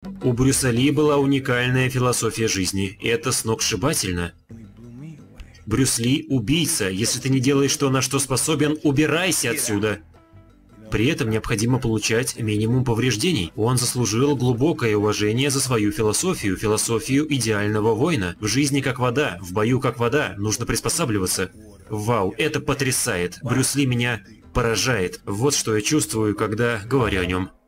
У Брюса Ли была уникальная философия жизни, и это сногсшибательно. Брюс Ли – убийца. Если ты не делаешь то, на что способен, убирайся отсюда. При этом необходимо получать минимум повреждений. Он заслужил глубокое уважение за свою философию, философию идеального воина. В жизни как вода, в бою как вода, нужно приспосабливаться. Вау, это потрясает. Брюс Ли меня поражает. Вот что я чувствую, когда говорю о нем.